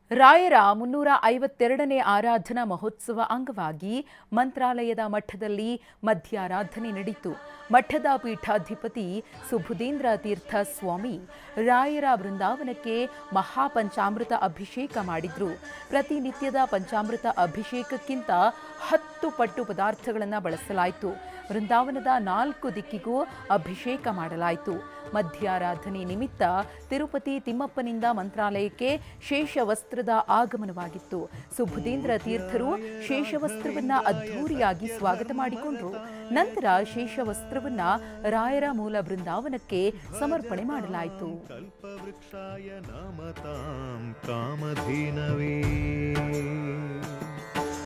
ರಾಯರ 352ನೇ ಆರಾಧನಾ ಮಹೋತ್ಸವ ಅಂಗವಾಗಿ ಮಂತ್ರಾಲಯದ ಮಠದಲ್ಲಿ ಮಧ್ಯಾರಾಧನೆ ನಡೆಯಿತು. ಮಠದ ಪೀಠಾಧಿಪತಿ ಸುಬುಧೇಂದ್ರ ತೀರ್ಥ ಸ್ವಾಮಿ ರಾಯರ ಬೃಂದಾವನಕ್ಕೆ ಮಹಾಪಂಚಾಮೃತ ಅಭಿಷೇಕ ಮಾಡಿದ್ರು. ಪ್ರತಿನಿತ್ಯದ ಪಂಚಾಮೃತ ಅಭಿಷೇಕಕ್ಕಿಂತ 10 ಪಟ್ಟು ಪದಾರ್ಥಗಳನ್ನು ಬಳಸಲಾಯಿತು. ಬೃಂದಾವನದ 4 ದಿಕ್ಕಿಗೂ ಅಭಿಷೇಕ ಮಾಡಲಾಯಿತು. ಮಧ್ಯಾರಾಧನೆ ನಿಮಿತ್ತ ತಿರುಪತಿ ತಿಮ್ಮಪ್ಪನಿಂದ ಮಂತ್ರಾಲಯಕ್ಕೆ ಶೇಷವಸ್ತ್ರದ ಆಗಮನವಾಗಿತ್ತು. ಸುಬುಧೇಂದ್ರ ತೀರ್ಥರು ಶೇಷವಸ್ತ್ರವನ್ನ ಅದ್ಧೂರಿಯಾಗಿ ಸ್ವಾಗತ ಮಾಡಿಕೊಂಡರು. ನಂತರ ಶೇಷವಸ್ತ್ರವನ್ನ ರಾಯರ ಮೂಲ ಬೃಂದಾವನಕ್ಕೆ ಸಮರ್ಪಣೆ ಮಾಡಲಾಯಿತು. ಕಲ್ಪವೃಕ್ಷಾಯ ನಮತಾಂ ಕಾಮಧೇನವೇ